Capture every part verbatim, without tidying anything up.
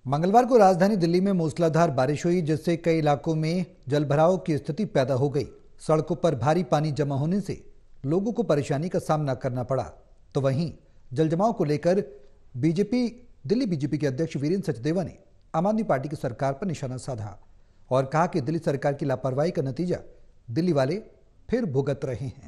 मंगलवार को राजधानी दिल्ली में मूसलाधार बारिश हुई, जिससे कई इलाकों में जलभराव की स्थिति पैदा हो गई। सड़कों पर भारी पानी जमा होने से लोगों को परेशानी का सामना करना पड़ा। तो वहीं जलजमाव को लेकर बीजेपी दिल्ली बीजेपी के अध्यक्ष वीरेंद्र सचदेवा ने आम आदमी पार्टी की सरकार पर निशाना साधा और कहा कि दिल्ली सरकार की लापरवाही का नतीजा दिल्ली वाले फिर भुगत रहे हैं।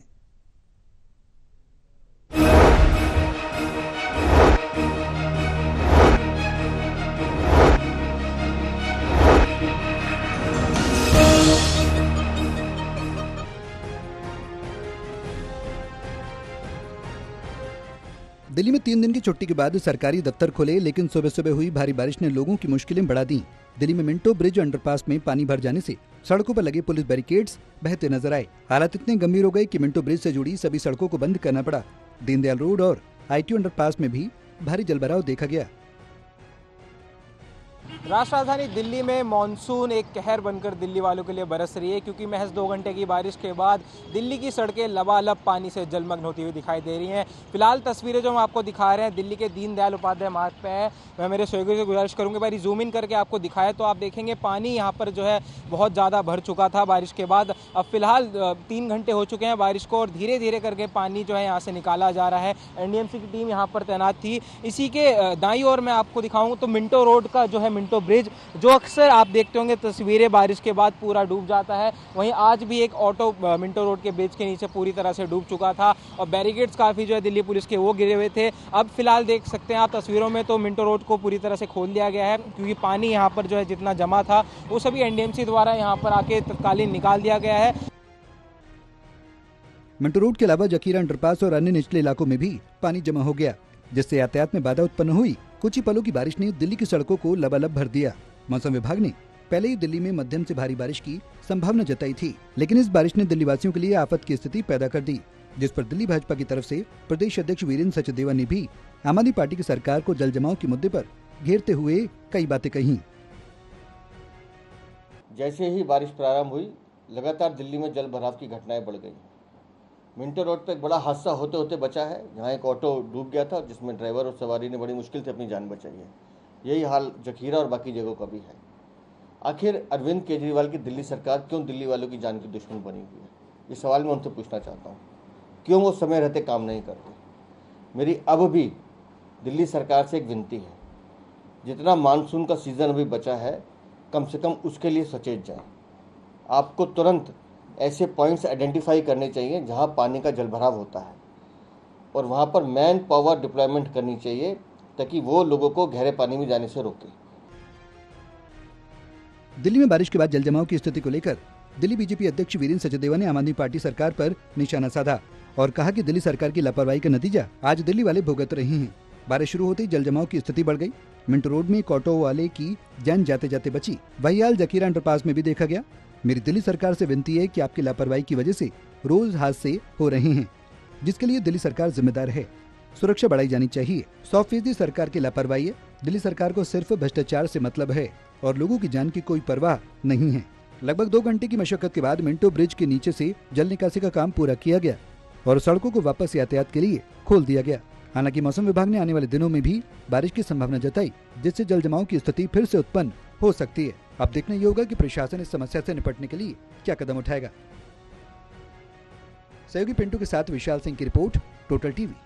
दिल्ली में तीन दिन की छुट्टी के बाद सरकारी दफ्तर खुले, लेकिन सुबह सुबह हुई भारी बारिश ने लोगों की मुश्किलें बढ़ा दी। दिल्ली में मिंटो ब्रिज अंडरपास में पानी भर जाने से सड़कों पर लगे पुलिस बैरिकेड्स बहते नजर आए। हालात इतने गंभीर हो गए कि मिंटो ब्रिज से जुड़ी सभी सड़कों को बंद करना पड़ा। दीनदयाल रोड और आईटी अंडरपास में भी भारी जलभराव देखा गया। राष्ट्र राजधानी दिल्ली में मानसून एक कहर बनकर दिल्ली वालों के लिए बरस रही है, क्योंकि महज दो घंटे की बारिश के बाद दिल्ली की सड़कें लबालब पानी से जलमग्न होती हुई दिखाई दे रही हैं। फिलहाल तस्वीरें जो हम आपको दिखा रहे हैं दिल्ली के दीनदयाल उपाध्याय मार्ग पे है। मैं मेरे सहयोगी से गुजारिश करूंगा भाई जूम इन करके आपको दिखाए तो आप देखेंगे पानी यहाँ पर जो है बहुत ज़्यादा भर चुका था बारिश के बाद। अब फिलहाल तीन घंटे हो चुके हैं बारिश को और धीरे धीरे करके पानी जो है यहाँ से निकाला जा रहा है। एनडीएमसी की टीम यहाँ पर तैनात थी। इसी के दाईं ओर मैं आपको दिखाऊंगा तो मिंटो रोड का जो है मिंटो ब्रिज, जो अक्सर आप देखते होंगे तस्वीरें बारिश के बाद पूरा डूब जाता है, वहीं आज भी एक ऑटो मिंटो रोड के ब्रिज के नीचे पूरी तरह से डूब चुका था और बैरिकेड्स काफ़ी जो है दिल्ली पुलिस के वो गिरे हुए थे। अब फिलहाल देख सकते हैं आप तस्वीरों में तो मिंटो रोड को पूरी तरह से खोल दिया गया है, क्योंकि पानी यहाँ पर जो है जितना जमा था वो सभी एनडीएमसी द्वारा यहाँ पर आके तत्कालीन निकाल दिया गया है। मिंटो रोड के अलावा जकीरा अंडरपास और अन्य निचले इलाकों में भी पानी जमा हो गया, जिससे यातायात में बाधा उत्पन्न हुई। कुछ ही पलों की बारिश ने दिल्ली की सड़कों को लबालब भर दिया। मौसम विभाग ने पहले ही दिल्ली में मध्यम से भारी बारिश की संभावना जताई थी, लेकिन इस बारिश ने दिल्ली वासियों के लिए आफत की स्थिति पैदा कर दी, जिस पर दिल्ली भाजपा की तरफ से प्रदेश अध्यक्ष वीरेंद्र सचदेवा ने भी आम आदमी पार्टी की सरकार को जल जमाव के मुद्दे पर घेरते हुए कई बातें कही। जैसे ही बारिश प्रारंभ हुई, लगातार दिल्ली में जल भराव की घटनाएं बढ़ गई। मिंटो रोड पर एक बड़ा हादसा होते होते बचा है, जहां एक ऑटो डूब गया था, जिसमें ड्राइवर और सवारी ने बड़ी मुश्किल से अपनी जान बचाई है। यही हाल जखीरा और बाकी जगहों का भी है। आखिर अरविंद केजरीवाल की दिल्ली सरकार क्यों दिल्ली वालों की जान की दुश्मन बनी हुई है, ये सवाल मैं उनसे पूछना चाहता हूँ। क्यों वो समय रहते काम नहीं करते? मेरी अब भी दिल्ली सरकार से एक विनती है, जितना मानसून का सीज़न अभी बचा है, कम से कम उसके लिए सचेत जाएं। आपको तुरंत ऐसे पॉइंट्स आइडेंटिफाई करने चाहिए जहां पानी का जलभराव होता है और वहां पर मैन पावर डिप्लॉयमेंट करनी चाहिए, ताकि वो लोगों को गहरे पानी में जाने से रोके। दिल्ली में बारिश के बाद जलजमाव की स्थिति को लेकर दिल्ली बीजेपी अध्यक्ष वीरेंद्र सचदेवा ने आम आदमी पार्टी सरकार पर निशाना साधा और कहा कि दिल्ली सरकार की लापरवाही का नतीजा आज दिल्ली वाले भुगत रहे हैं। बारिश शुरू होते ही जलजमाव की स्थिति बढ़ गई। मिंटो रोड में एक ऑटो वाले की जान जाते जाते बची। वही हाल जकीरा अंडरपास में भी देखा गया। मेरी दिल्ली सरकार से विनती है कि आपकी लापरवाही की वजह से रोज हादसे हो रहे हैं, जिसके लिए दिल्ली सरकार जिम्मेदार है। सुरक्षा बढ़ाई जानी चाहिए। सौ फीसदी सरकार की लापरवाही है। दिल्ली सरकार को सिर्फ भ्रष्टाचार से मतलब है और लोगों की जान की कोई परवाह नहीं है। लगभग दो घंटे की मशक्कत के बाद मिंटो ब्रिज के नीचे से जल निकासी का काम पूरा किया गया और सड़कों को वापस यातायात के लिए खोल दिया गया। हालांकि मौसम विभाग ने आने वाले दिनों में भी बारिश की संभावना जताई, जिससे जल जमाव की स्थिति फिर से उत्पन्न हो सकती है। अब देखना ये होगा कि प्रशासन इस समस्या से निपटने के लिए क्या कदम उठाएगा। सहयोगी पिंटू के साथ विशाल सिंह की रिपोर्ट, टोटल टीवी।